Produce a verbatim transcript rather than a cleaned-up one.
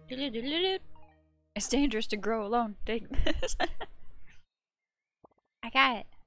It's dangerous to grow alone. Take this. I got it.